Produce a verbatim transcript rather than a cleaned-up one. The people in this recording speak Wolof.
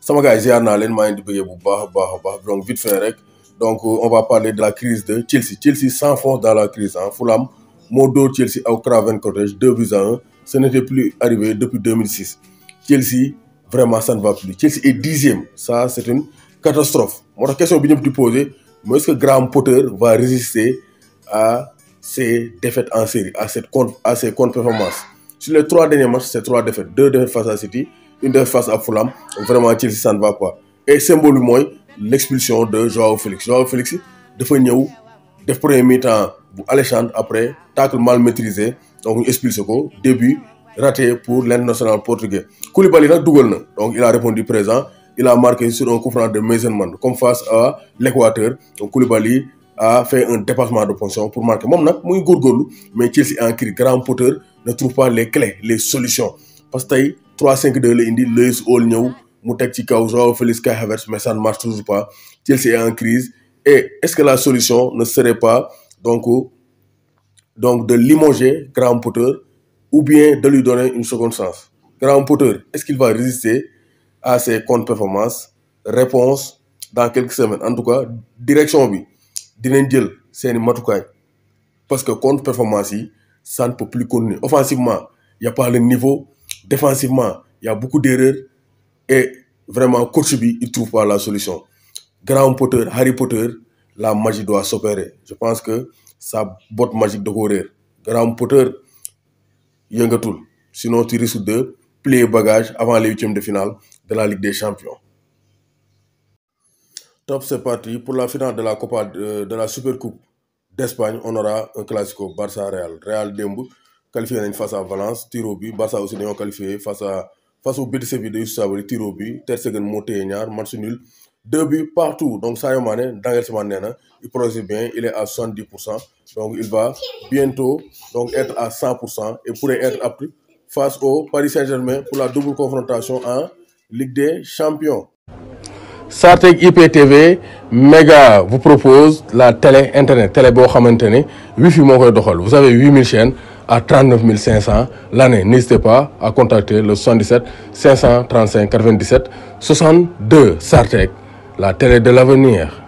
sama gars yi ziar naa leen maa ngi di bëggee bu baax a baax a baax donc vite fait rek donc on va parler de la crise de Chelsea Chelsea s'enfonce dans la crise ah Fulham moo dóor Chelsea au Craven Cottage deux buts à un ce n'était plus arrivé depuis deux mille six Chelsea vraiment ça ne va plus Chelsea est dixième ça c'est une catastrophe moo tax question bi ñëpp di poser mais est-ce que Graham Potter va résister à ces défaites en série à cette contre à ces contre-performances sur les trois derniers matchs c'est trois défaites deux défaites face à City une défaite face à Fulham vraiment Chelsea ça ne va pas et symbole bi mooy l'expulsion de Joao Félix Joao Félix dafa ñëw def premier mi-temps bu alléchant après tacle mal maîtrisé donc ñu expulsé ko début raté pour l'international portugais Koulibaly nag dugal na donc il a répondu présent il a marqué sur un coup franc de Mason Mount comme face à l'Équateur donc Koulibaly a fait un dépassement de position pour marquer moom nag muy góorgóorlu mais Chelsea en crise Graham Potter ne trouve pas les clés les solutions parce que tey trois cinq deux la indi Lewis Hall ñëw mu teg ci kaw Joao Félix Kai Havertz mais ça ne marche toujours pas Chelsea est en crise et est-ce que la solution ne serait pas donc donc de limoger Graham Potter ou bien de lui donner une seconde chance Graham Potter est-ce qu'il va résister à ses contre-performances réponse dans quelques semaines en tout cas direction bi dinañ jël seeni matukaay parce que contre-performance yi ça ne peut plus continuer offensivement il y a pas le niveau défensivement il y a beaucoup d'erreurs et vraiment coach bi il trouve pas la solution Graham Potter Harry Potter la magie doit s'opérer je pense que sa botte magique da ko réer Graham Potter yëngatul sinon tu risques de plier bagage avant les huitièmes de finale de la Ligue des Champions. Top, c'est parti pour la finale de la Copa de, de la Supercoupe d'Espagne on aura un classico Barça Real Real démb qualifié nañ face à Valence tiro bi Barça aussi dañoo qualifié face à face au Betis Séville de Youssouf Sabaly tiro bi Ter Stegen moo téye ñaar match nul deux buts partout donc Sadio Mané Nagelsmann nee na il progresse bien il est à soixante-dix pour cent donc il va bientôt donc être à cent pour cent et pourrait être apte face au Paris Saint-Germain pour la double confrontation en Ligue des Champions. Sartec I P T V Méga vous propose la télé internet télé boo xamante ne wifi moo koy doxal vous avez huit mille chaînes à trente-neuf mille cinq cents l'année n'hésitez pas à contacter le soixante-dix-sept cinq cent trente-cinq quatre-vingt-dix-sept soixante-deux Sartec la télé de l'avenir.